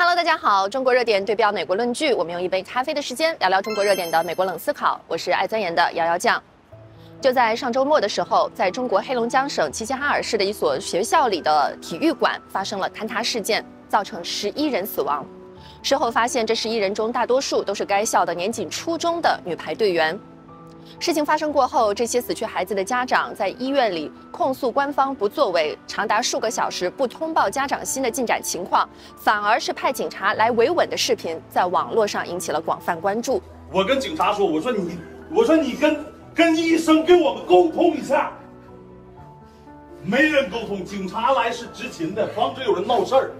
Hello， 大家好，中国热点对标美国论据，我们用一杯咖啡的时间聊聊中国热点的美国冷思考。我是爱钻研的瑶瑶酱。就在上周末的时候，在中国黑龙江省齐齐哈尔市的一所学校里的体育馆发生了坍塌事件，造成11人死亡。事后发现，这11人中大多数都是该校的年仅初中的女排队员。事情发生过后，这些死去孩子的家长在医院里控诉官方不作为，长达数个小时不通报家长新的进展情况，反而是派警察来维稳的视频，在网络上引起了广泛关注。 我跟警察说，我说你跟医生跟我们沟通一下，没人沟通，警察来是执勤的，防止有人闹事儿。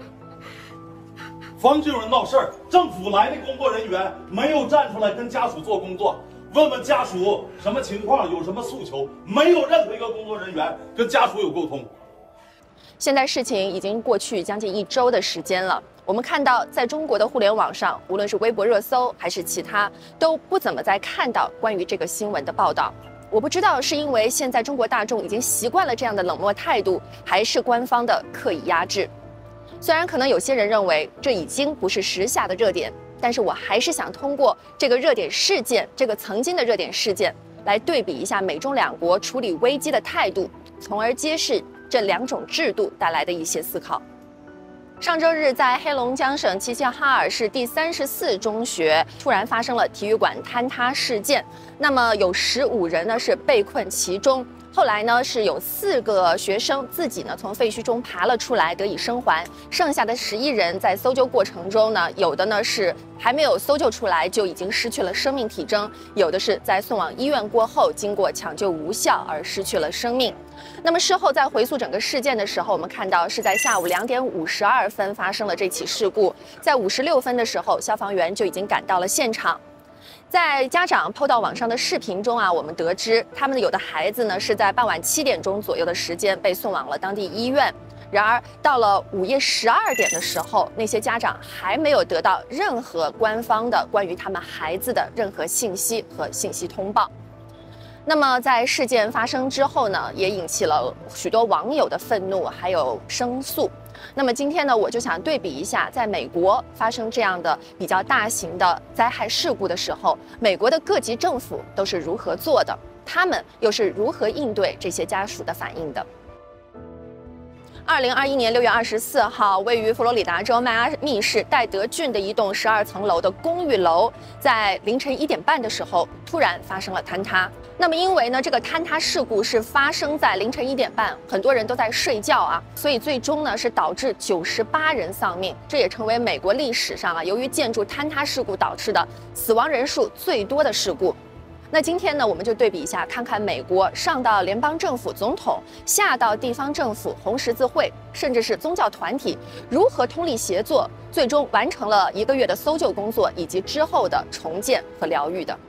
政府来的工作人员没有站出来跟家属做工作。问问家属什么情况，有什么诉求？没有任何一个工作人员跟家属有沟通。 现在事情已经过去将近1周的时间了，我们看到在中国的互联网上，无论是微博热搜还是其他，都不怎么再看到关于这个新闻的报道。我不知道是因为现在中国大众已经习惯了这样的冷漠态度，还是官方的刻意压制。虽然可能有些人认为这已经不是时下的热点，但是我还是想通过这个热点事件，这个曾经的热点事件，来对比一下美中两国处理危机的态度，从而揭示这2种制度带来的一些思考。上周日，在黑龙江省齐齐哈尔市第34中学突然发生了体育馆坍塌事件，那么有15人呢是被困其中。后来呢，是有4个学生自己呢从废墟中爬了出来，得以生还。剩下的11人在搜救过程中呢，有的呢是还没有搜救出来就已经失去了生命体征，有的是在送往医院过后，经过抢救无效而失去了生命。那么事后在回溯整个事件的时候，我们看到是在下午2点52分发生了这起事故，在56分的时候，消防员就已经赶到了现场。在家长PO到网上的视频中啊，我们得知他们有的孩子呢是在傍晚7点钟左右的时间被送往了当地医院。然而到了午夜12点的时候，那些家长还没有得到任何官方的关于他们孩子的任何信息和信息通报。那么在事件发生之后呢，也引起了许多网友的愤怒还有申诉。那么今天呢，我就想对比一下，在美国发生这样的比较大型的灾害事故的时候，美国的各级政府都是如何做的，他们又是如何应对这些家属的反应的。2021年6月24号，位于佛罗里达州迈阿密市戴德郡的一栋12层楼的公寓楼，在凌晨1点半的时候突然发生了坍塌。那么因为呢，这个坍塌事故是发生在凌晨1点半，很多人都在睡觉啊，所以最终呢是导致98人丧命，这也成为美国历史上啊由于建筑坍塌事故导致的死亡人数最多的事故。那今天呢，我们就对比一下，看看美国上到联邦政府总统，下到地方政府、红十字会，甚至是宗教团体，如何通力协作，最终完成了1个月的搜救工作，以及之后的重建和疗愈的。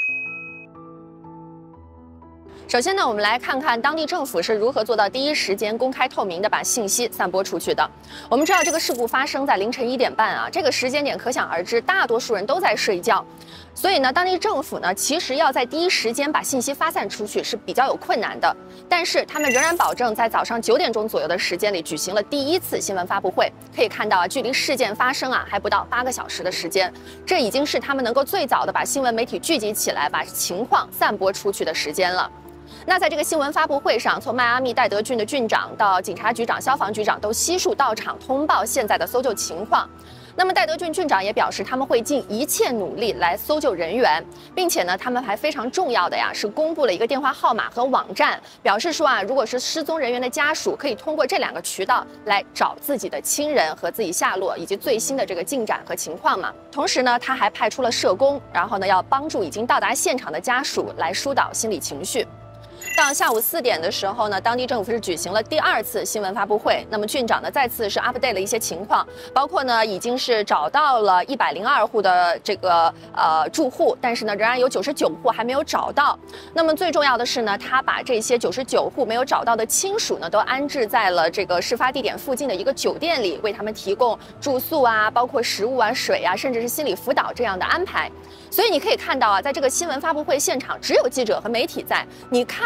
首先呢，我们来看看当地政府是如何做到第一时间公开透明的把信息散播出去的。我们知道这个事故发生在凌晨1点半啊，这个时间点可想而知，大多数人都在睡觉，所以呢，当地政府呢其实要在第一时间把信息发散出去是比较有困难的。但是他们仍然保证在早上9点钟左右的时间里举行了第1次新闻发布会。可以看到啊，距离事件发生啊还不到8个小时的时间，这已经是他们能够最早的把新闻媒体聚集起来，把情况散播出去的时间了。那在这个新闻发布会上，从迈阿密戴德郡的郡长到警察局长、消防局长都悉数到场通报现在的搜救情况。那么戴德郡郡长也表示，他们会尽一切努力来搜救人员，并且呢，他们还非常重要的呀是公布了一个电话号码和网站，表示说啊，如果是失踪人员的家属，可以通过这2个渠道来找自己的亲人和自己下落以及最新的这个进展和情况嘛。同时呢，他还派出了社工，然后呢要帮助已经到达现场的家属来疏导心理情绪。到下午4点的时候呢，当地政府是举行了第2次新闻发布会。那么郡长呢再次是 update 了一些情况，包括呢已经是找到了102户的这个住户，但是呢仍然有99户还没有找到。那么最重要的是呢，他把这些99户没有找到的亲属呢都安置在了这个事发地点附近的一个酒店里，为他们提供住宿啊，包括食物啊、水啊，甚至是心理辅导这样的安排。所以你可以看到啊，在这个新闻发布会现场只有记者和媒体在，你看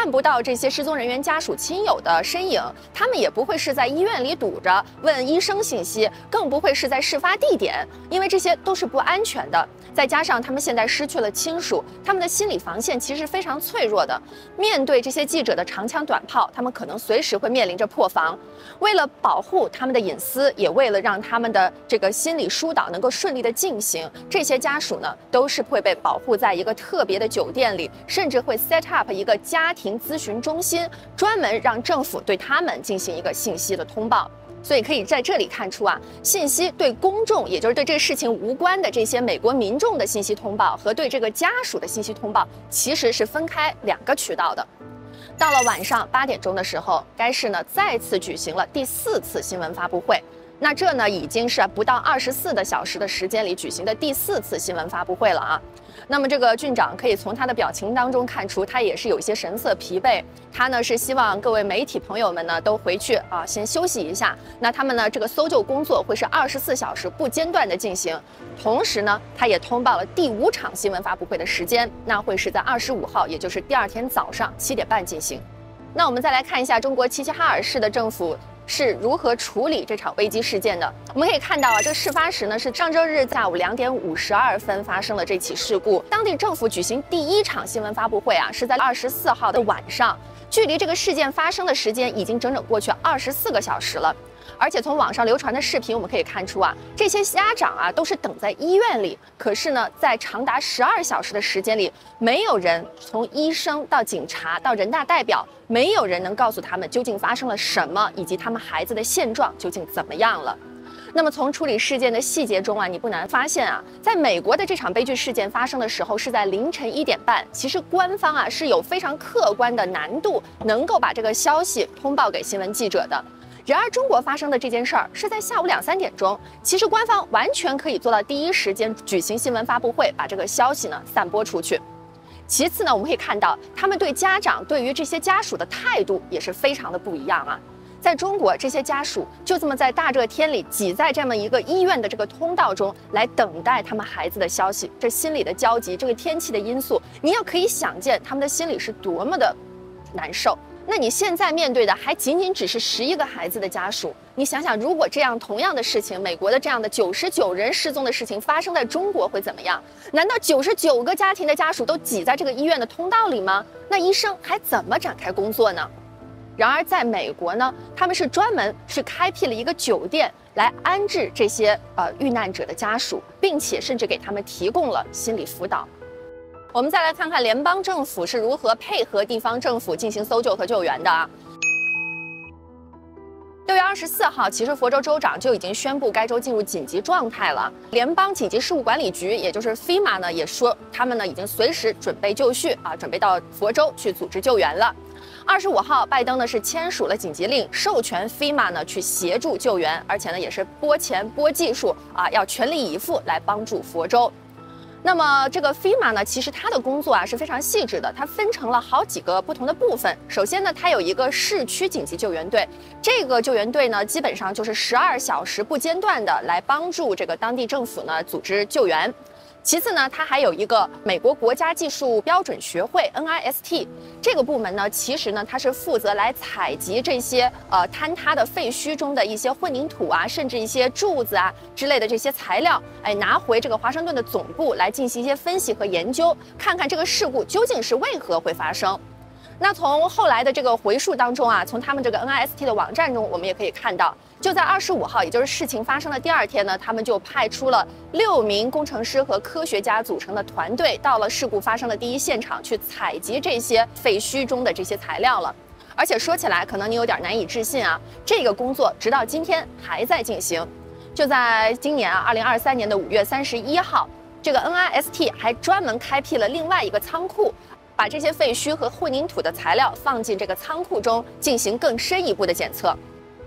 看不到这些失踪人员家属亲友的身影，他们也不会是在医院里堵着问医生信息，更不会是在事发地点，因为这些都是不安全的。再加上他们现在失去了亲属，他们的心理防线其实非常脆弱的。面对这些记者的长枪短炮，他们可能随时会面临着破防。为了保护他们的隐私，也为了让他们的这个心理疏导能够顺利的进行，这些家属呢都是会被保护在一个特别的酒店里，甚至会 set up 一个家庭咨询中心，专门让政府对他们进行一个信息的通报。所以可以在这里看出啊，信息对公众，也就是对这个事情无关的这些美国民众的信息通报和对这个家属的信息通报其实是分开2个渠道的。到了晚上8点钟的时候，该市呢再次举行了第4次新闻发布会。那这呢已经是不到24个小时的时间里举行的第4次新闻发布会了啊。那么这个郡长可以从他的表情当中看出，他也是有一些神色疲惫。他呢是希望各位媒体朋友们呢都回去啊，先休息一下。那他们呢这个搜救工作会是24小时不间断的进行。同时呢，他也通报了第5场新闻发布会的时间，那会是在25号，也就是第2天早上7点半进行。那我们再来看一下中国齐齐哈尔市的政府是如何处理这场危机事件的。我们可以看到啊，这事发时呢是上周日下午2点52分发生了这起事故。当地政府举行第1场新闻发布会啊，是在24号的晚上，距离这个事件发生的时间已经整整过去24个小时了。而且从网上流传的视频我们可以看出啊，这些家长啊都是等在医院里，可是呢，在长达12小时的时间里，没有人从医生到警察到人大代表，没有人能告诉他们究竟发生了什么，以及他们孩子的现状究竟怎么样了。那么从处理事件的细节中啊，你不难发现啊，在美国的这场悲剧事件发生的时候是在凌晨1点半，其实官方啊是有非常客观的难度，能够把这个消息通报给新闻记者的。然而，中国发生的这件事儿是在下午2、3点钟，其实官方完全可以做到第一时间举行新闻发布会，把这个消息呢散播出去。其次呢，我们可以看到他们对家长、对于这些家属的态度也是非常的不一样啊。在中国，这些家属就这么在大热天里挤在这么一个医院的这个通道中来等待他们孩子的消息，这心里的焦急，这个天气的因素，你要可以想见他们的心里是多么的难受。那你现在面对的还仅仅只是11个孩子的家属，你想想，如果这样同样的事情，美国的这样的99人失踪的事情发生在中国会怎么样？难道99个家庭的家属都挤在这个医院的通道里吗？那医生还怎么展开工作呢？然而在美国呢，他们是专门去开辟了一个酒店来安置这些遇难者的家属，并且甚至给他们提供了心理辅导。我们再来看看联邦政府是如何配合地方政府进行搜救和救援的啊。6月24号，其实佛州州长就已经宣布该州进入紧急状态了。联邦紧急事务管理局，也就是 FEMA 呢，也说他们呢已经随时准备就绪啊，准备到佛州去组织救援了。25号，拜登呢是签署了紧急令，授权 FEMA 呢去协助救援，而且呢也是拨钱拨技术啊，要全力以赴来帮助佛州。那么这个 FEMA 呢，其实它的工作啊是非常细致的，它分成了好几个不同的部分。首先呢，它有一个市区紧急救援队，这个救援队呢，基本上就是12小时不间断的来帮助这个当地政府呢组织救援。其次呢，它还有一个美国国家技术标准学会 NIST 这个部门呢，其实呢它是负责来采集这些坍塌的废墟中的一些混凝土啊，甚至一些柱子啊之类的这些材料，拿回这个华盛顿的总部来进行一些分析和研究，看看这个事故究竟是为何会发生。那从后来的这个回述当中啊，从他们这个 NIST 的网站中，我们也可以看到，就在25号，也就是事情发生的第2天呢，他们就派出了6名工程师和科学家组成的团队，到了事故发生的第一现场去采集这些废墟中的这些材料了。而且说起来，可能你有点难以置信啊，这个工作直到今天还在进行。就在今年啊，2023年的5月31号，这个 NIST 还专门开辟了另外一个仓库，把这些废墟和混凝土的材料放进这个仓库中，进行更深一步的检测。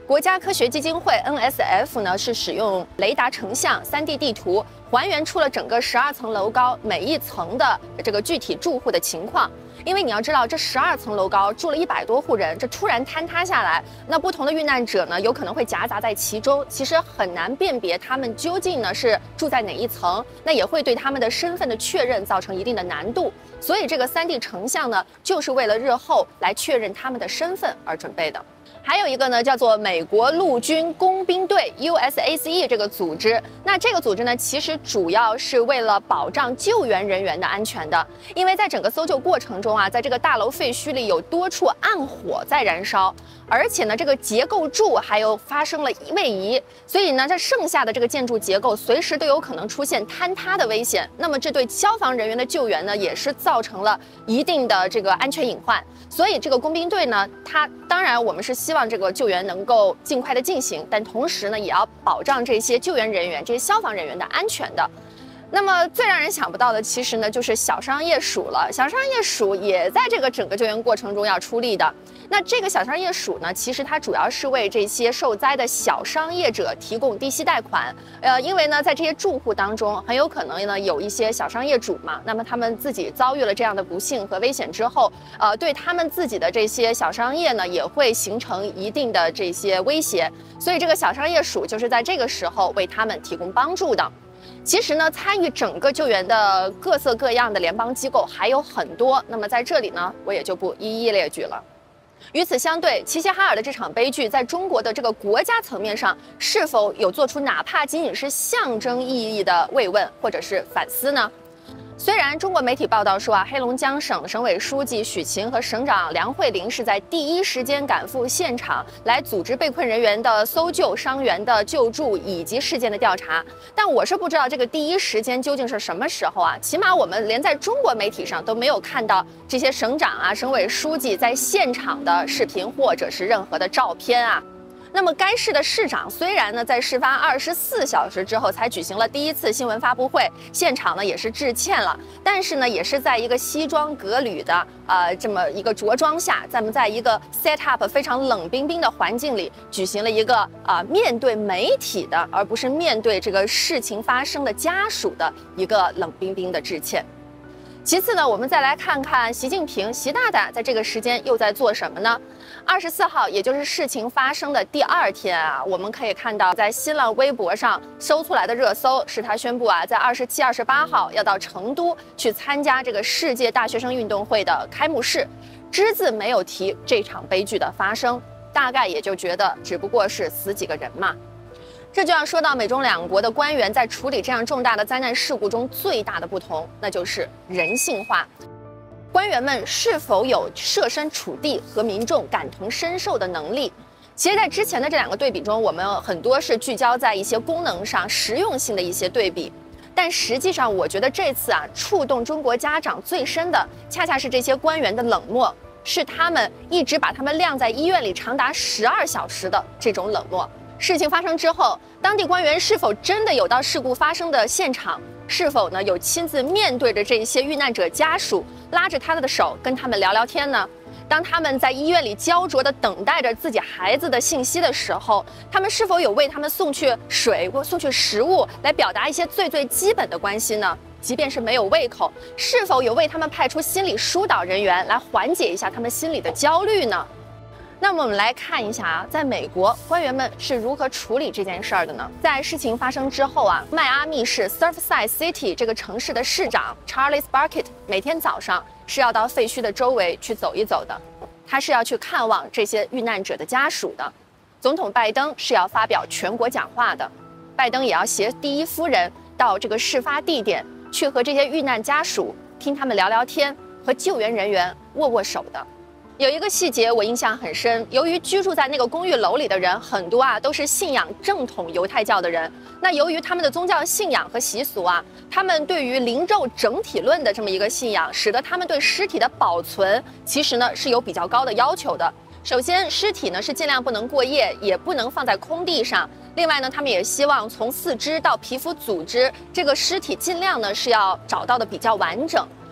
国家科学基金会 NSF 呢是使用雷达成像、3D 地图还原出了整个12层楼高每一层的这个具体住户的情况。因为你要知道，这12层楼高住了100多户人，这突然坍塌下来，那不同的遇难者呢有可能会夹杂在其中，其实很难辨别他们究竟呢是住在哪一层，那也会对他们的身份的确认造成一定的难度。所以这个3D 成像呢，就是为了日后来确认他们的身份而准备的。还有一个呢，叫做美国陆军工兵队 USACE 这个组织。那这个组织呢，其实主要是为了保障救援人员的安全的。因为在整个搜救过程中啊，在这个大楼废墟里有多处暗火在燃烧，而且呢，这个结构柱还有发生了位移，所以呢，这剩下的这个建筑结构随时都有可能出现坍塌的危险。那么这对消防人员的救援呢，也是造成了一定的这个安全隐患。所以这个工兵队呢，它当然我们是希望这个救援能够尽快的进行，但同时呢，也要保障这些救援人员、这些消防人员的安全的。那么最让人想不到的，其实呢，就是小商业署了。小商业署也在这个整个救援过程中要出力的。那这个小商业署呢，其实它主要是为这些受灾的小商业者提供低息贷款。因为呢，在这些住户当中，很有可能呢有一些小商业主嘛，那么他们自己遭遇了这样的不幸和危险之后，对他们自己的这些小商业呢，也会形成一定的这些威胁。所以这个小商业署就是在这个时候为他们提供帮助的。其实呢，参与整个救援的各色各样的联邦机构还有很多，那么在这里呢，我也就不一一列举了。与此相对，齐齐哈尔的这场悲剧在中国的这个国家层面上，是否有做出哪怕仅仅是象征意义的慰问或者是反思呢？虽然中国媒体报道说黑龙江省省委书记许勤和省长梁慧玲是在第一时间赶赴现场来组织被困人员的搜救、伤员的救助以及事件的调查，但我是不知道这个第一时间究竟是什么时候啊？起码我们连在中国媒体上都没有看到这些省长啊、省委书记在现场的视频或者是任何的照片啊。那么该市的市长虽然呢在事发24小时之后才举行了第一次新闻发布会，现场呢也是致歉了，但是呢也是在一个西装革履的这么一个着装下，咱们在一个 set up 非常冷冰冰的环境里举行了一个面对媒体的，而不是面对这个事情发生的家属的一个冷冰冰的致歉。其次呢，我们再来看看习近平习大大在这个时间又在做什么呢？24号，也就是事情发生的第2天啊，我们可以看到在新浪微博上搜出来的热搜是他宣布在27、28号要到成都去参加这个世界大学生运动会的开幕式，只字没有提这场悲剧的发生，大概也就觉得只不过是死几个人嘛。这就要说到美中两国的官员在处理这样重大的灾难事故中最大的不同，那就是人性化。官员们是否有设身处地和民众感同身受的能力？其实在之前的这2个对比中，我们很多是聚焦在一些功能上实用性的一些对比，但实际上我觉得这次触动中国家长最深的恰恰是这些官员的冷漠，是他们一直把他们晾在医院里长达12小时的这种冷漠。事情发生之后，当地官员是否真的有到事故发生的现场？是否呢有亲自面对着这些遇难者家属，拉着他的手跟他们聊聊天呢？当他们在医院里焦灼地等待着自己孩子的信息的时候，他们是否有为他们送去水或送去食物，来表达一些最基本的关心呢？即便是没有胃口，是否有为他们派出心理疏导人员来缓解一下他们心里的焦虑呢？那么我们来看一下在美国官员们是如何处理这件事儿的呢？在事情发生之后迈阿密市 Surfside City 这个城市的市长 Charlie Sparkett 每天早上是要到废墟的周围去走一走的，他是要去看望这些遇难者的家属的。总统拜登是要发表全国讲话的，拜登也要携第一夫人到这个事发地点去和这些遇难家属听他们聊聊天，和救援人员握握手的。有一个细节我印象很深，由于居住在那个公寓楼里的人很多都是信仰正统犹太教的人，那由于他们的宗教信仰和习俗他们对于灵肉整体论的这么一个信仰，使得他们对尸体的保存其实呢是有比较高的要求的。首先，尸体呢是尽量不能过夜，也不能放在空地上。另外呢，他们也希望从四肢到皮肤组织，这个尸体尽量呢是要找到的比较完整。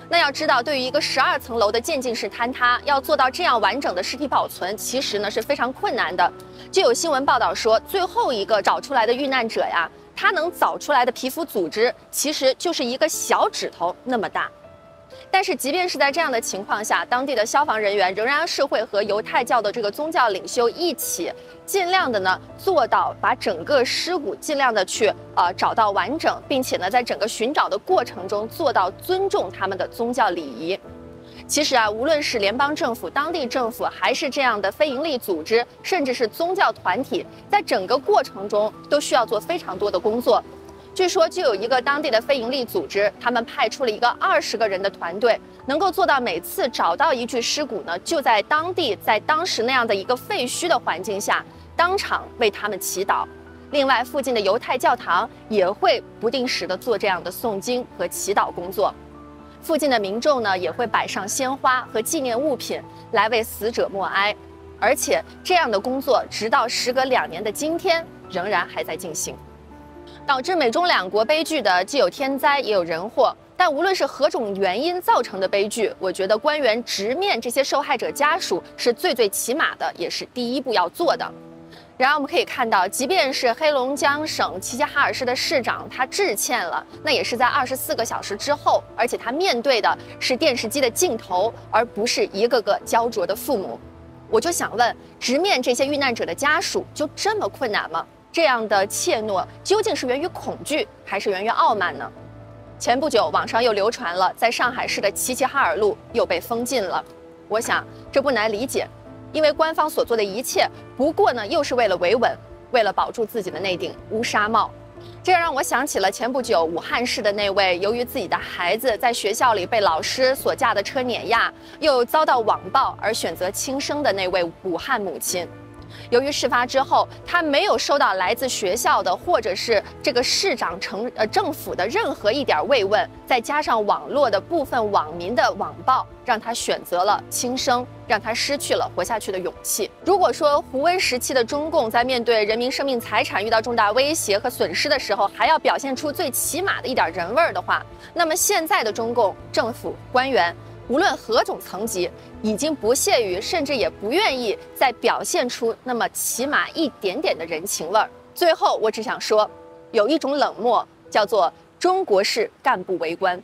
那要知道，对于一个12层楼的渐进式坍塌，要做到这样完整的尸体保存，其实呢是非常困难的。就有新闻报道说，最后一个找出来的遇难者呀，他能找出来的皮肤组织其实就是一个小指头那么大。但是即便是在这样的情况下，当地的消防人员仍然是会和犹太教的这个宗教领袖一起，尽量的呢做到把整个尸骨尽量的去找到完整，并且呢在整个寻找的过程中做到尊重他们的宗教礼仪。其实啊，无论是联邦政府、当地政府，还是这样的非营利组织，甚至是宗教团体，在整个过程中都需要做非常多的工作。据说就有一个当地的非营利组织，他们派出了一个20个人的团队，能够做到每次找到一具尸骨呢，就在当地，在当时那样的一个废墟的环境下，当场为他们祈祷。另外，附近的犹太教堂也会不定时的做这样的诵经和祈祷工作。附近的民众呢，也会摆上鲜花和纪念物品来为死者默哀，而且这样的工作直到时隔2年的今天仍然还在进行。导致美中两国悲剧的既有天灾也有人祸，但无论是何种原因造成的悲剧，我觉得官员直面这些受害者家属是最起码的，也是第一步要做的。然而我们可以看到，即便是黑龙江省齐齐哈尔市的市长他致歉了，那也是在24个小时之后，而且他面对的是电视机的镜头，而不是一个个焦灼的父母。我就想问，直面这些遇难者的家属就这么困难吗？这样的怯懦究竟是源于恐惧，还是源于傲慢呢？前不久，网上又流传了在上海市的齐齐哈尔路又被封禁了。我想这不难理解，因为官方所做的一切不过呢，又是为了维稳，为了保住自己的那顶乌纱帽。这让我想起了前不久武汉市的那位由于自己的孩子在学校里被老师所驾的车碾压，又遭到网暴而选择轻生的那位武汉母亲。由于事发之后，他没有收到来自学校的或者是这个市长政府的任何一点慰问，再加上网络的部分网民的网暴，让他选择了轻生，让他失去了活下去的勇气。如果说胡温时期的中共在面对人民生命财产遇到重大威胁和损失的时候，还要表现出最起码的一点人味儿的话，那么现在的中共政府官员，无论何种层级，已经不屑于，甚至也不愿意再表现出那么起码一点点的人情味儿。最后，我只想说，有一种冷漠叫做中国式干部为官。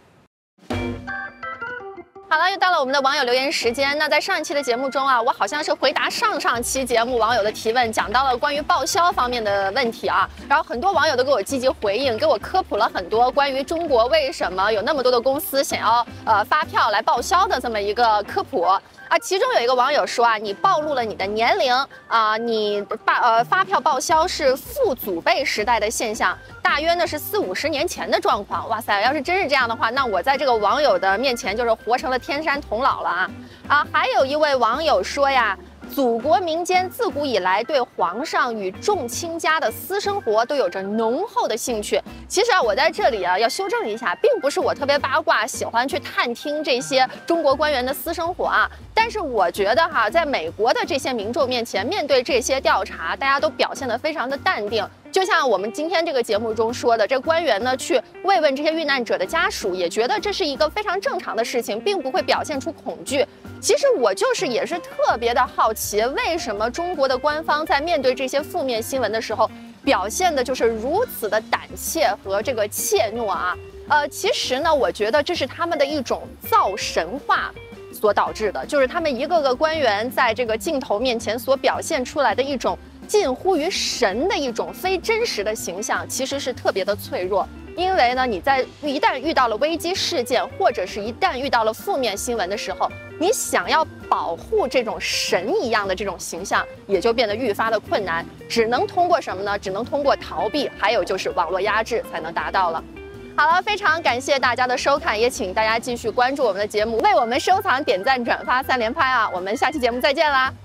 好了，又到了我们的网友留言时间。那在上一期的节目中啊，我好像是回答上期节目网友的提问，讲到了关于报销方面的问题啊。然后很多网友都给我积极回应，给我科普了很多关于中国为什么有那么多的公司想要发票来报销的这么一个科普啊。其中有一个网友说啊，你暴露了你的年龄啊，你发票报销是父祖辈时代的现象，大约呢是40-50年前的状况。哇塞，要是真是这样的话，那我在这个网友的面前就是活成了天山童姥了啊！还有一位网友说呀，祖国民间自古以来对皇上与众卿家的私生活都有着浓厚的兴趣。其实啊，我在这里啊要修正一下，并不是我特别八卦，喜欢去探听这些中国官员的私生活啊。但是我觉得哈，在美国的这些民众面前，面对这些调查，大家都表现得非常的淡定。就像我们今天这个节目中说的，这官员呢去慰问这些遇难者的家属，也觉得这是一个非常正常的事情，并不会表现出恐惧。其实我也是特别的好奇，为什么中国的官方在面对这些负面新闻的时候，表现的就是如此的胆怯和这个怯懦啊？其实呢，我觉得这是他们的一种造神化所导致的，就是他们一个个官员在这个镜头面前所表现出来的一种近乎于神的一种非真实的形象，其实是特别的脆弱。因为呢，你在一旦遇到了危机事件，或者是一旦遇到了负面新闻的时候，你想要保护这种神一样的这种形象，也就变得愈发的困难，只能通过什么呢？只能通过逃避，还有就是网络压制才能达到了。好了，非常感谢大家的收看，也请大家继续关注我们的节目，为我们收藏、点赞、转发3连拍啊！我们下期节目再见啦！